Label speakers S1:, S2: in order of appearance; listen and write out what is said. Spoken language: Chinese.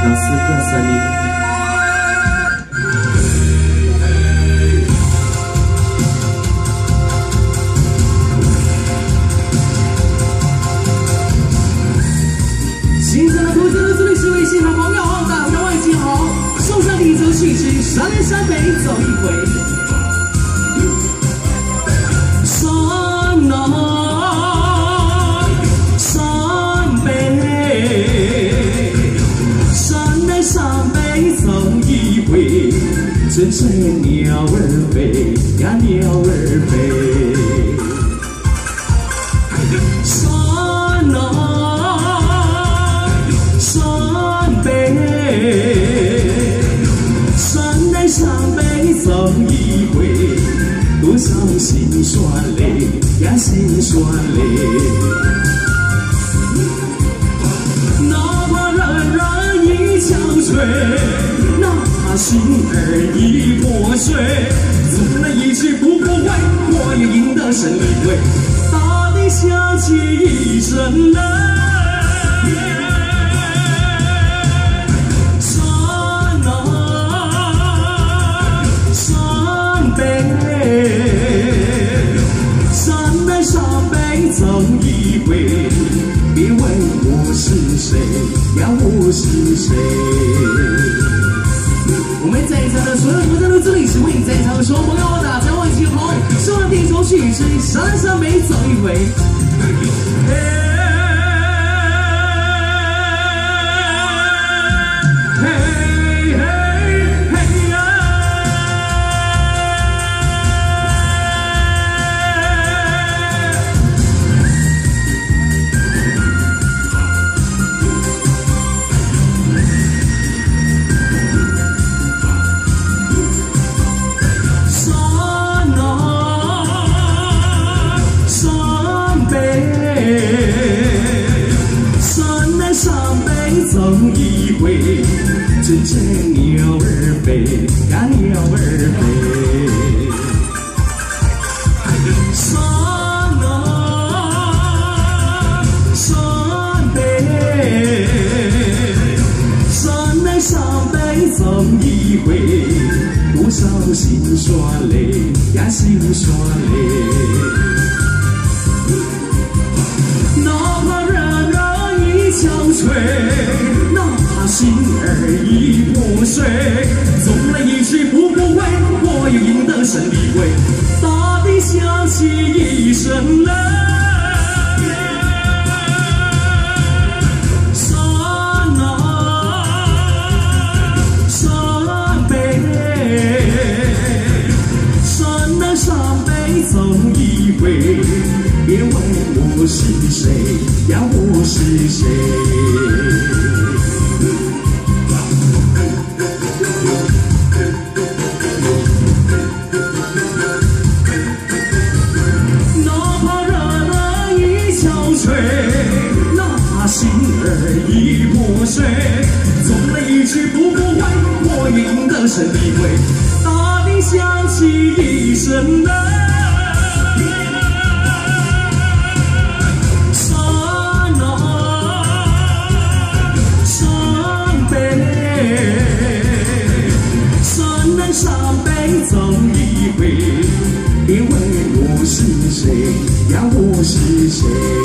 S1: 老师歌声里。
S2: 新生的投资的这里是微信好朋友，大家外景好，送上你走去吃山南山北走一回。山南山北，山南山北走一回，阵阵鸟儿飞呀鸟儿飞。山南。 山南山北走一回，多少辛酸泪呀辛酸泪。哪怕人人一憔悴，哪怕心儿已破碎，总能一去不后悔，我也赢得胜利会，大地响起一声泪。 山南山北走一回，别问我是谁呀，我是谁？我们在场的所有投资的这里是为在场的所有朋友大家晚上好，送上点首曲是山南山北走一回。 走一回，阵阵鸟儿飞呀鸟儿飞。山南山北，山南山北走一回，多少辛酸泪呀辛酸泪。 憔悴，哪怕心儿已破碎，纵然一去不后悔，我也赢得胜利会，大地响起一声泪。山南山北，山南山北走一回。 别问我是谁呀，我是谁？哪怕人儿已憔悴，哪怕心儿已破碎，纵然一去不后悔，我赢得胜利会，大地响起一声泪。 山北走一回，别问我是谁呀，我是谁？